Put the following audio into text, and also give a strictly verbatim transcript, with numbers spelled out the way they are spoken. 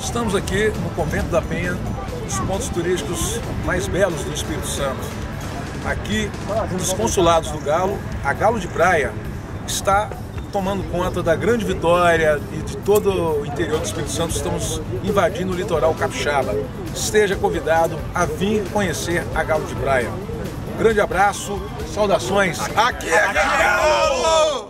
Estamos aqui no Convento da Penha, um dos pontos turísticos mais belos do Espírito Santo. Aqui, um dos consulados do Galo, a Galo de Praia, está tomando conta da Grande Vitória e de todo o interior do Espírito Santo. Estamos invadindo o litoral capixaba. Esteja convidado a vir conhecer a Galo de Praia. Um grande abraço, saudações. Aqui é Galo!